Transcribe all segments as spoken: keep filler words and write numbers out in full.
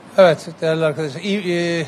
Evet değerli arkadaşlar. İyi, e,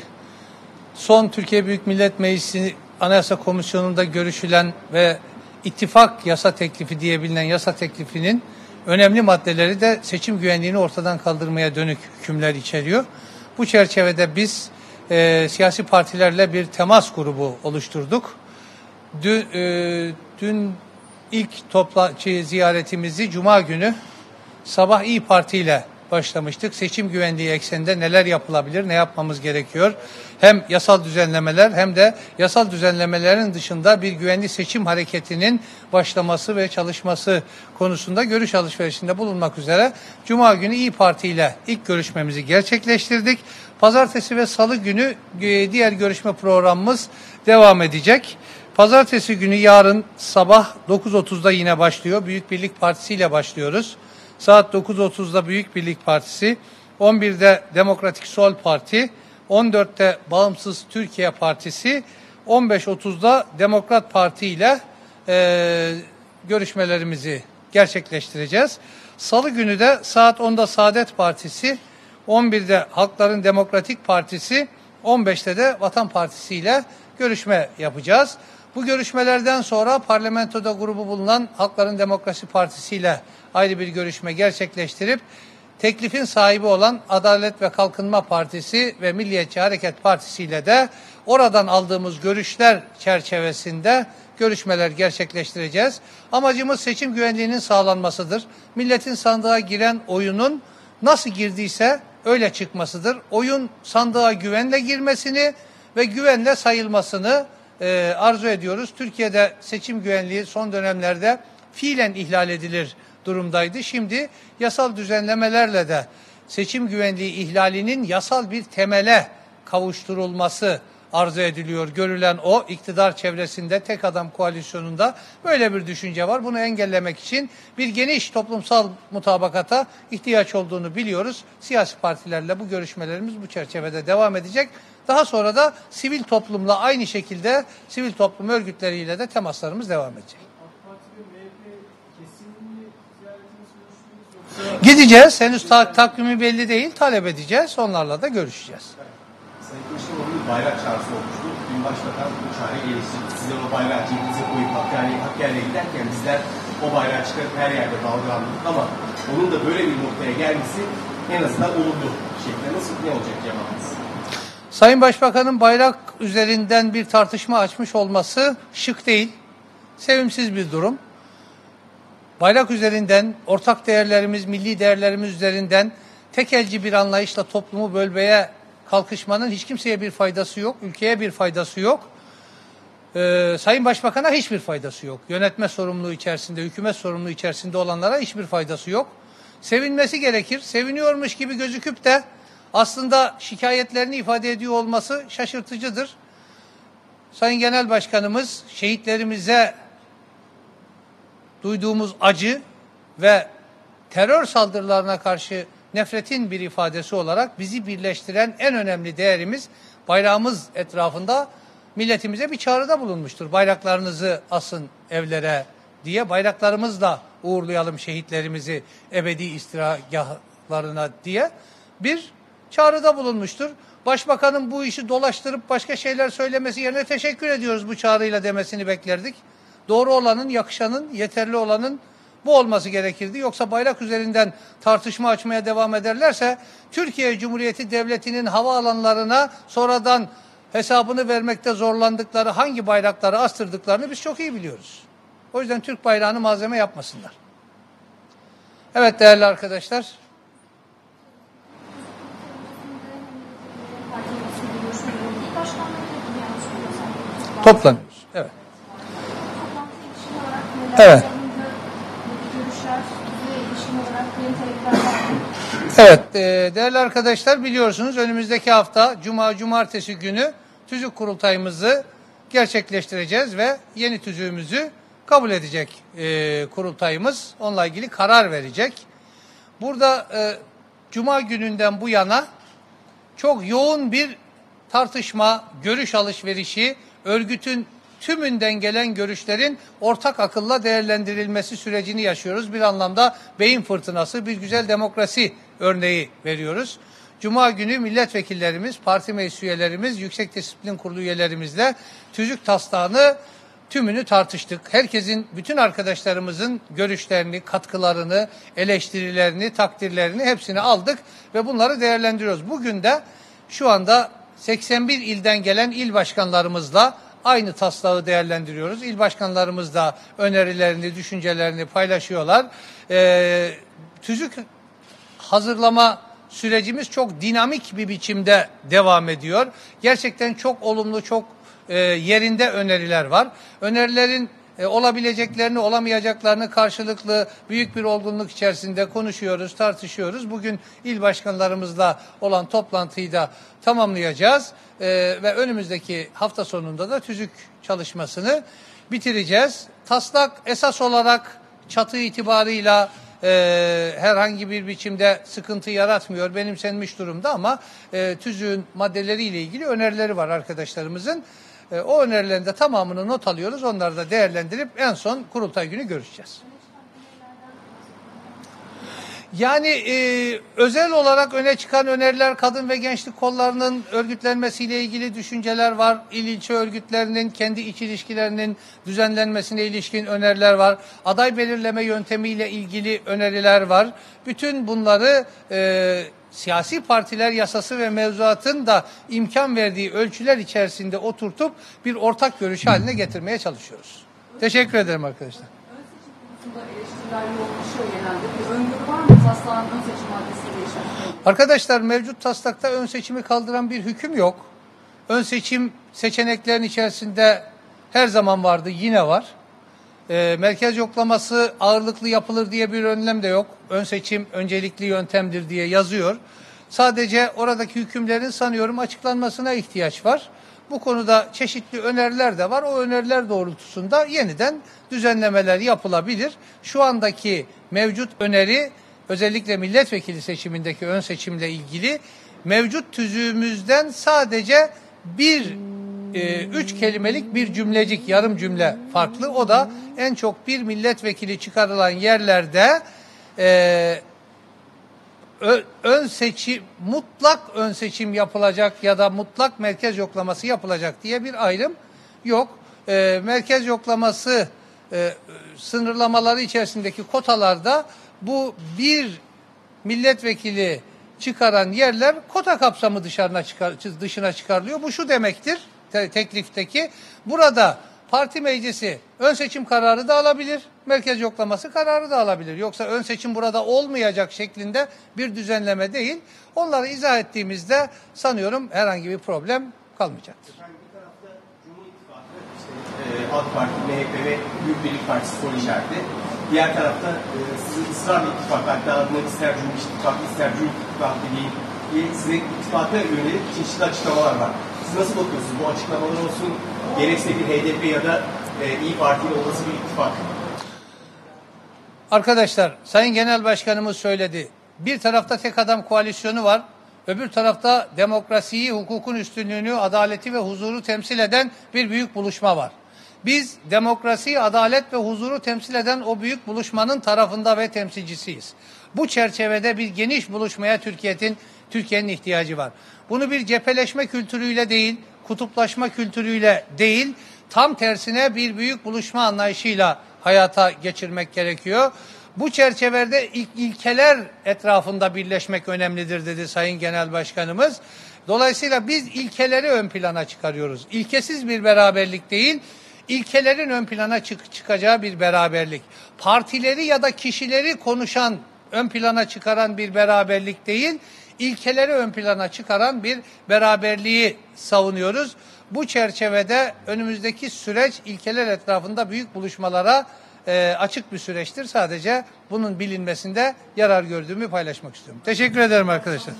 son Türkiye Büyük Millet Meclisi Anayasa Komisyonu'nda görüşülen ve ittifak yasa teklifi diye bilinen yasa teklifinin önemli maddeleri de seçim güvenliğini ortadan kaldırmaya dönük hükümler içeriyor. Bu çerçevede biz e, siyasi partilerle bir temas grubu oluşturduk. Dün, e, dün ilk toplantı ziyaretimizi Cuma günü sabah İYİ Parti ile başlamıştık. Seçim güvenliği ekseninde neler yapılabilir, ne yapmamız gerekiyor? Hem yasal düzenlemeler hem de yasal düzenlemelerin dışında bir güvenli seçim hareketinin başlaması ve çalışması konusunda görüş alışverişinde bulunmak üzere Cuma günü İYİ Parti ile ilk görüşmemizi gerçekleştirdik. Pazartesi ve Salı günü diğer görüşme programımız devam edecek. Pazartesi günü yarın sabah dokuz otuzda yine başlıyor. Büyük Birlik Partisi ile başlıyoruz. Saat dokuz otuzda Büyük Birlik Partisi, on birde Demokratik Sol Parti, on dörtte Bağımsız Türkiye Partisi, on beş otuzda Demokrat Parti ile e, görüşmelerimizi gerçekleştireceğiz. Salı günü de saat onda Saadet Partisi, on birde Halkların Demokratik Partisi, on beşte de Vatan Partisi ile görüşme yapacağız. Bu görüşmelerden sonra parlamentoda grubu bulunan Halkların Demokrasi Partisi ile ayrı bir görüşme gerçekleştirip teklifin sahibi olan Adalet ve Kalkınma Partisi ve Milliyetçi Hareket Partisi ile de oradan aldığımız görüşler çerçevesinde görüşmeler gerçekleştireceğiz. Amacımız seçim güvenliğinin sağlanmasıdır. Milletin sandığa giren oyunun nasıl girdiyse öyle çıkmasıdır. Oyun sandığa güvenle girmesini ve güvenle sayılmasını e, arzu ediyoruz. Türkiye'de seçim güvenliği son dönemlerde fiilen ihlal edilir durumdaydı. Şimdi yasal düzenlemelerle de seçim güvenliği ihlalinin yasal bir temele kavuşturulması arzu ediliyor. Görülen o iktidar çevresinde tek adam koalisyonunda böyle bir düşünce var. Bunu engellemek için bir geniş toplumsal mutabakata ihtiyaç olduğunu biliyoruz. Siyasi partilerle bu görüşmelerimiz bu çerçevede devam edecek. Daha sonra da sivil toplumla aynı şekilde sivil toplum örgütleriyle de temaslarımız devam edecek. Gideceğiz. Henüz ta takvimi belli değil. Talep edeceğiz. Onlarla da görüşeceğiz. Sayın Kılıçdaroğlu'nun bayrak çağrısı olmuştu. Dün başbakan bu çağrıya geliştirdi. Sizler o bayrağı cebinize koyup Hakkari'ye Hakkari'ye giderken bizler o bayrağı çıkarıp her yerde dalgalandık ama onun da böyle bir noktaya gelmesi en azından olumlu şekilde. Nasıl, ne olacak cemaatimiz? Sayın Başbakan'ın bayrak üzerinden bir tartışma açmış olması şık değil. Sevimsiz bir durum. Bayrak üzerinden, ortak değerlerimiz, milli değerlerimiz üzerinden tekelci bir anlayışla toplumu bölmeye kalkışmanın hiç kimseye bir faydası yok, ülkeye bir faydası yok. Ee, Sayın Başbakan'a hiçbir faydası yok. Yönetme sorumluluğu içerisinde, hükümet sorumluluğu içerisinde olanlara hiçbir faydası yok. Sevinmesi gerekir. Seviniyormuş gibi gözüküp de aslında şikayetlerini ifade ediyor olması şaşırtıcıdır. Sayın Genel Başkanımız şehitlerimize duyduğumuz acı ve terör saldırılarına karşı nefretin bir ifadesi olarak bizi birleştiren en önemli değerimiz bayrağımız etrafında milletimize bir çağrıda bulunmuştur. Bayraklarınızı asın evlere diye, bayraklarımızla uğurlayalım şehitlerimizi ebedi istirahgahlarına diye bir çağrıda bulunmuştur. Başbakanın bu işi dolaştırıp başka şeyler söylemesi yerine teşekkür ediyoruz bu çağrıyla demesini beklerdik. Doğru olanın, yakışanın, yeterli olanın bu olması gerekirdi. Yoksa bayrak üzerinden tartışma açmaya devam ederlerse Türkiye Cumhuriyeti Devleti'nin havaalanlarına sonradan hesabını vermekte zorlandıkları hangi bayrakları astırdıklarını biz çok iyi biliyoruz. O yüzden Türk bayrağını malzeme yapmasınlar. Evet değerli arkadaşlar. Toplanıyoruz. Evet. Evet. Evet, değerli arkadaşlar biliyorsunuz önümüzdeki hafta Cuma, Cumartesi günü tüzük kurultayımızı gerçekleştireceğiz ve yeni tüzüğümüzü kabul edecek e, kurultayımız. Onunla ilgili karar verecek. Burada e, Cuma gününden bu yana çok yoğun bir tartışma, görüş alışverişi, örgütün tümünden gelen görüşlerin ortak akılla değerlendirilmesi sürecini yaşıyoruz. Bir anlamda beyin fırtınası, bir güzel demokrasi örneği veriyoruz. Cuma günü milletvekillerimiz, parti meclis üyelerimiz, Yüksek Disiplin Kurulu üyelerimizle tüzük taslağını tümünü tartıştık. Herkesin, bütün arkadaşlarımızın görüşlerini, katkılarını, eleştirilerini, takdirlerini hepsini aldık ve bunları değerlendiriyoruz. Bugün de şu anda seksen bir ilden gelen il başkanlarımızla aynı taslağı değerlendiriyoruz. İl başkanlarımız da önerilerini, düşüncelerini paylaşıyorlar. Ee, tüzük hazırlama sürecimiz çok dinamik bir biçimde devam ediyor. Gerçekten çok olumlu, çok e, yerinde öneriler var. Önerilerin e, olabileceklerini, olamayacaklarını karşılıklı büyük bir olgunluk içerisinde konuşuyoruz, tartışıyoruz. Bugün il başkanlarımızla olan toplantıyı da tamamlayacağız e, ve önümüzdeki hafta sonunda da tüzük çalışmasını bitireceğiz. Taslak esas olarak çatı itibarıyla e, herhangi bir biçimde sıkıntı yaratmıyor, benimsenmiş durumda ama e, tüzüğün maddeleriyle ilgili önerileri var arkadaşlarımızın. E, o önerilerin de tamamını not alıyoruz. Onları da değerlendirip en son kurultay günü görüşeceğiz. Yani e, özel olarak öne çıkan öneriler, kadın ve gençlik kollarının örgütlenmesiyle ilgili düşünceler var. İl ilçe örgütlerinin kendi iç ilişkilerinin düzenlenmesine ilişkin öneriler var. Aday belirleme yöntemiyle ilgili öneriler var. Bütün bunları e, siyasi partiler yasası ve mevzuatın da imkan verdiği ölçüler içerisinde oturtup bir ortak görüş haline getirmeye çalışıyoruz. Teşekkür ederim arkadaşlar. Eleştiriler yoğunlaşıyor genelde. Bir öngörü var mı taslağın ön seçim maddesi değişmesi? Arkadaşlar, mevcut taslakta ön seçimi kaldıran bir hüküm yok. Ön seçim seçeneklerin içerisinde her zaman vardı, yine var. E, merkez yoklaması ağırlıklı yapılır diye bir önlem de yok. Ön seçim öncelikli yöntemdir diye yazıyor. Sadece oradaki hükümlerin sanıyorum açıklanmasına ihtiyaç var. Bu konuda çeşitli öneriler de var. O öneriler doğrultusunda yeniden düzenlemeler yapılabilir. Şu andaki mevcut öneri, özellikle milletvekili seçimindeki ön seçimle ilgili mevcut tüzüğümüzden sadece bir e, üç kelimelik bir cümlecik, yarım cümle farklı. O da en çok bir milletvekili çıkarılan yerlerde e, ön seçim, mutlak ön seçim yapılacak ya da mutlak merkez yoklaması yapılacak diye bir ayrım yok. E, merkez yoklaması e, sınırlamaları içerisindeki kotalarda bu bir milletvekili çıkaran yerler kota kapsamı dışarına çıkar, dışına çıkarılıyor. Bu şu demektir te, teklifteki, burada parti meclisi ön seçim kararı da alabilir, merkez yoklaması kararı da alabilir. Yoksa ön seçim burada olmayacak şeklinde bir düzenleme değil. Onları izah ettiğimizde sanıyorum herhangi bir problem kalmayacaktır. Yani bir tarafta Cumhur İttifakı, işte, e, AK Parti, M H P ve Büyük Birlik Partisi soru işareti. Diğer tarafta e, sizin ısrarla ittifak, hatta adına ister Cumhur İttifakı, ister Cumhur İttifakı değil diye size ittifaka yönelik çeşitli açıklamalar var. Siz nasıl bakıyorsunuz bu açıklamalar olsun, gerekse bir H D P ya da e, İYİ Parti ile olası bir ittifak? Arkadaşlar, Sayın Genel Başkanımız söyledi. Bir tarafta tek adam koalisyonu var. Öbür tarafta demokrasiyi, hukukun üstünlüğünü, adaleti ve huzuru temsil eden bir büyük buluşma var. Biz demokrasi, adalet ve huzuru temsil eden o büyük buluşmanın tarafında ve temsilcisiyiz. Bu çerçevede bir geniş buluşmaya Türkiye'nin Türkiye'nin ihtiyacı var. Bunu bir cepheleşme kültürüyle değil, kutuplaşma kültürüyle değil, tam tersine bir büyük buluşma anlayışıyla hayata geçirmek gerekiyor. Bu çerçevede ilk ilkeler etrafında birleşmek önemlidir dedi Sayın Genel Başkanımız. Dolayısıyla biz ilkeleri ön plana çıkarıyoruz. İlkesiz bir beraberlik değil, ilkelerin ön plana çık çıkacağı bir beraberlik. Partileri ya da kişileri konuşan, ön plana çıkaran bir beraberlik değil, ilkeleri ön plana çıkaran bir beraberliği savunuyoruz. Bu çerçevede önümüzdeki süreç ilkeler etrafında büyük buluşmalara e, açık bir süreçtir. Sadece bunun bilinmesinde yarar gördüğümü paylaşmak istiyorum. Teşekkür ederim arkadaşlar.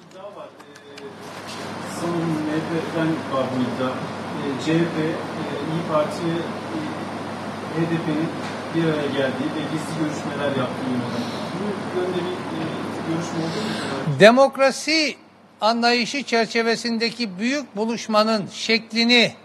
Sanırım M H P'den var bu iddia. C H P, İYİ Parti, H D P'nin bir araya geldiği ve gizli görüşmeler yaptığı yönünde. Bu yönde bir görüşme oldu mu? Demokrasi anlayışı çerçevesindeki büyük buluşmanın şeklini,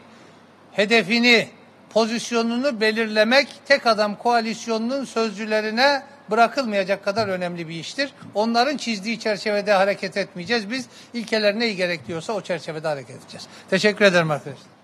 hedefini, pozisyonunu belirlemek tek adam koalisyonunun sözcülerine bırakılmayacak kadar önemli bir iştir. Onların çizdiği çerçevede hareket etmeyeceğiz. Biz ilkeler neyi gerekiyorsa o çerçevede hareket edeceğiz. Teşekkür ederim arkadaşlar.